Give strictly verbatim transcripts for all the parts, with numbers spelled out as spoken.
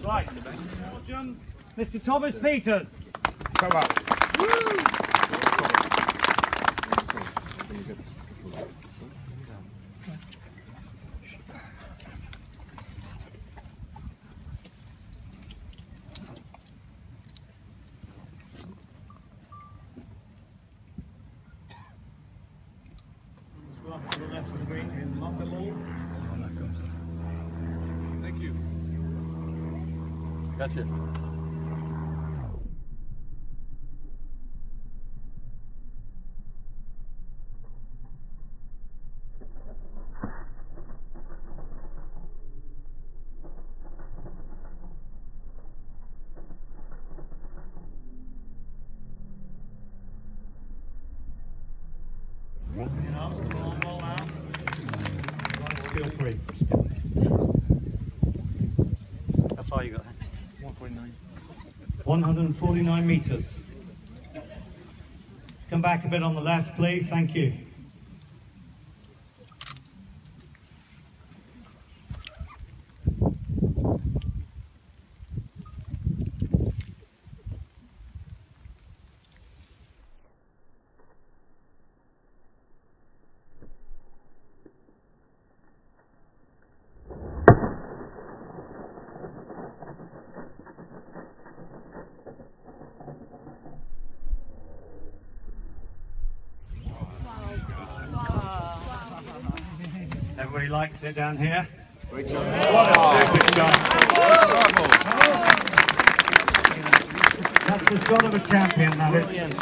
Right, Mister Thomas Peters. Come up. To the left of the green and lock the ball. Thank you. Gotcha. You know, roll, roll out. Feel free. How far you got? one point nine. one hundred forty-nine metres. Come back a bit on the left, please. Thank you. Everybody likes it down here? What a super shot. That's the shot of a champion, that is.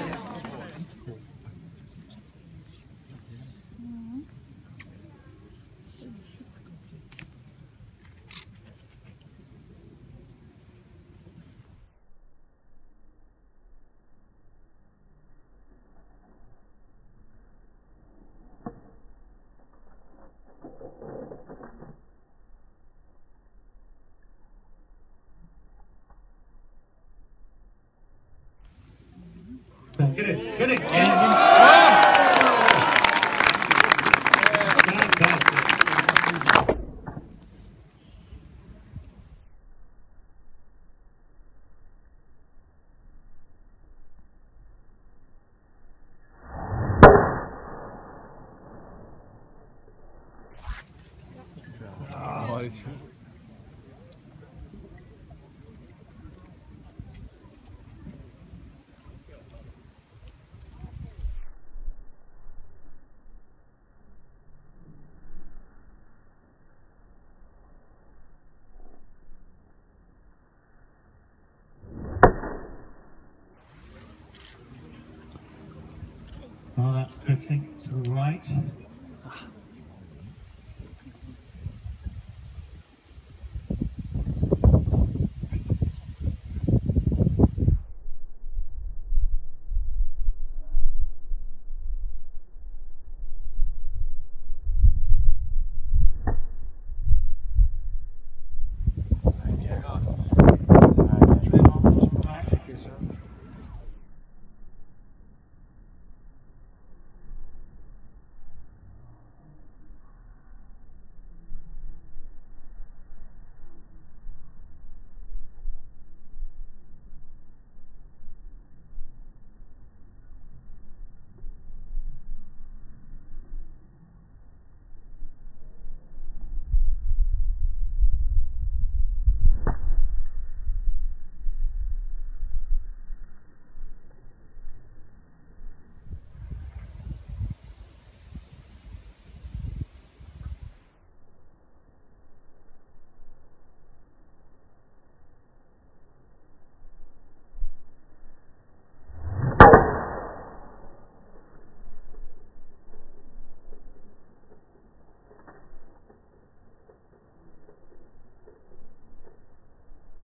Get it, get it, get it. Oh, it's... Oh, that's drifting to the right.